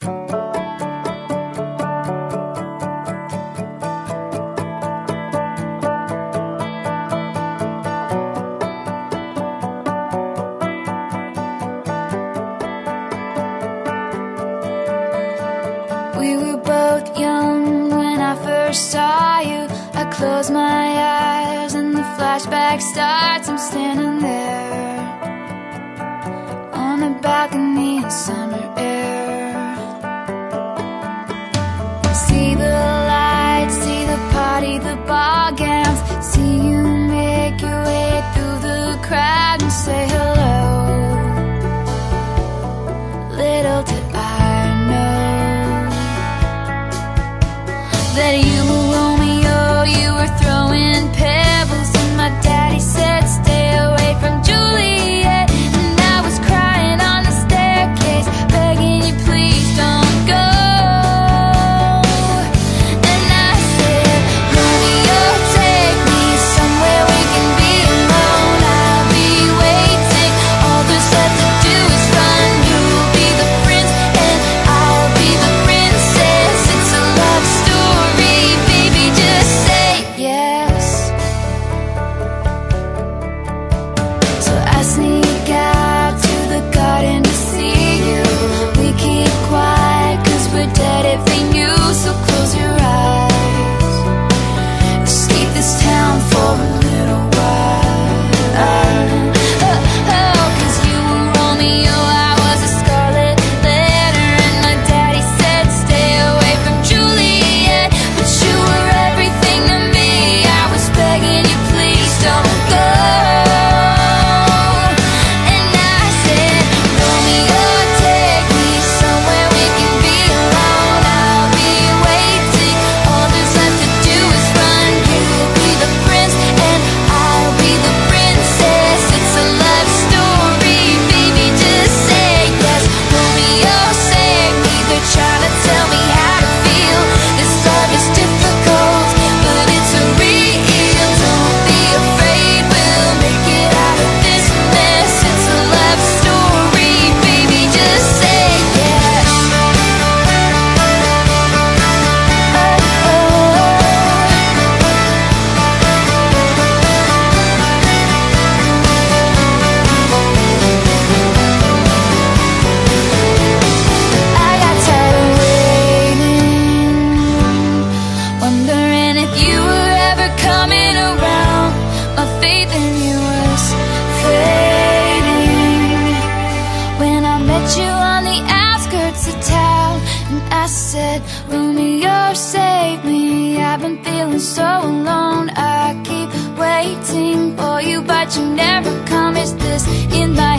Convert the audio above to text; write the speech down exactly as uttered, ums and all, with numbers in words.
We were both young when I first saw you. I close my eyes and the flashback starts. I'm standing there on the balcony in summer air. See the lights, see the party, the ball gowns. See you make your way through the crowd and say hello. Little did I know that you were Romeo, you were throwing pebbles, and my daddy said stay away from Juliet. And I was crying on the staircase, begging you please don't go. And I said, Romeo, take me somewhere we can be alone. I'll be waiting, all there's left to do is run. You'll be the prince and I'll be the princess. It's a love story, baby, just say yes. So I sneak out to the garden to see you. We keep quiet cause we're dead if they knew. So close your eyes, escape this town for a little while. Oh, oh, cause you were Romeo, I was a scarlet letter, and my daddy said stay away from Juliet. But you were everything to me, I was begging you please don't go. And I said, Romeo, take me somewhere we can be alone. I'll be waiting, all there's left to do is run. You'll be the prince and I'll be the princess. It's a love story, baby, just say yes. Romeo, save me, they're trying to tell me how to feel. This love is difficult, but it's a real. Don't be afraid, we'll make it out of this mess. It's a love story, baby, just say yes. I got tired of waiting, wondering if you were ever coming around. My faith in you was fading when I met you on the outskirts of town. And I said, Romeo, save me, I've been feeling so alone. I keep waiting for you, but you never come. Is this in my